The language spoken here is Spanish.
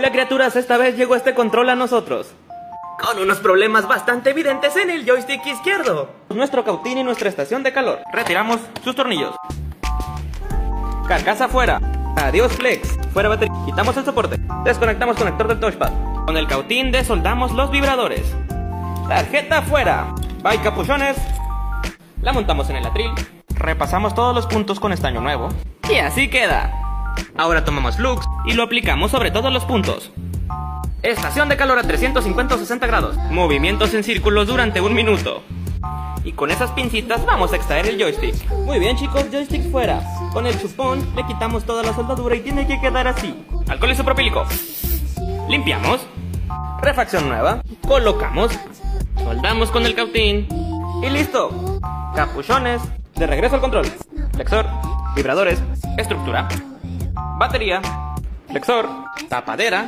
Hola criaturas, esta vez llegó este control a nosotros con unos problemas bastante evidentes en el joystick izquierdo. Nuestro cautín y nuestra estación de calor. Retiramos sus tornillos. Carcasa fuera. Adiós flex. Fuera batería. Quitamos el soporte. Desconectamos conector del touchpad. Con el cautín desoldamos los vibradores. Tarjeta fuera. Bye capuchones. La montamos en el atril. Repasamos todos los puntos con estaño nuevo. Y así queda. Ahora tomamos flux y lo aplicamos sobre todos los puntos. Estación de calor a 350 o 60 grados. Movimientos en círculos durante 1 minuto. Y con esas pincitas vamos a extraer el joystick. Muy bien chicos, joystick fuera. Con el chupón le quitamos toda la soldadura y tiene que quedar así. Alcohol isopropílico. Limpiamos. Refacción nueva. Colocamos. Soldamos con el cautín. Y listo. Capuchones. De regreso al control. Flexor. Vibradores. Estructura. Batería. Flexor. Tapadera.